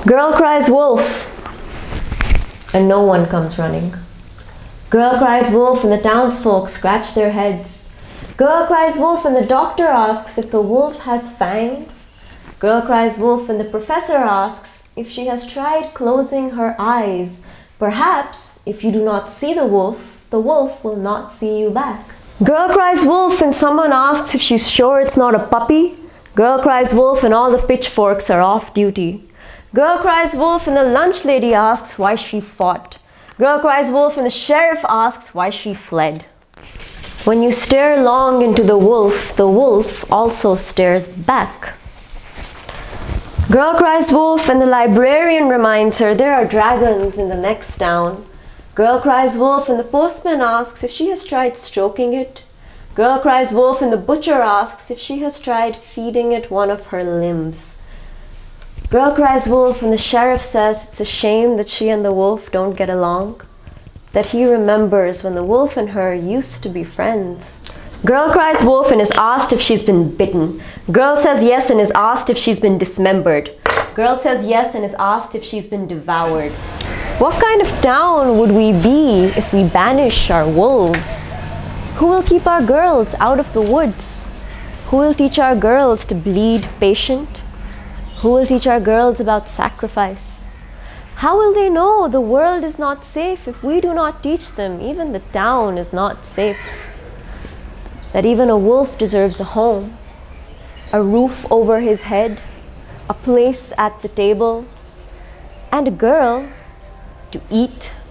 Girl cries wolf, and no one comes running. Girl cries wolf, and the townsfolk scratch their heads. Girl cries wolf, and the doctor asks if the wolf has fangs. Girl cries wolf, and the professor asks if she has tried closing her eyes. Perhaps, if you do not see the wolf will not see you back. Girl cries wolf, and someone asks if she's sure it's not a puppy. Girl cries wolf, and all the pitchforks are off duty. Girl cries wolf, and the lunch lady asks why she fought. Girl cries wolf, and the sheriff asks why she fled. When you stare long into the wolf also stares back. Girl cries wolf, and the librarian reminds her there are dragons in the next town. Girl cries wolf, and the postman asks if she has tried stroking it. Girl cries wolf, and the butcher asks if she has tried feeding it one of her limbs. Girl cries wolf, and the sheriff says it's a shame that she and the wolf don't get along, that he remembers when the wolf and her used to be friends. Girl cries wolf and is asked if she's been bitten. Girl says yes and is asked if she's been dismembered. Girl says yes and is asked if she's been devoured. What kind of town would we be if we banish our wolves? Who will keep our girls out of the woods? Who will teach our girls to bleed patient? Who will teach our girls about sacrifice? How will they know the world is not safe if we do not teach them even the town is not safe? That even a wolf deserves a home, a roof over his head, a place at the table, and a girl to eat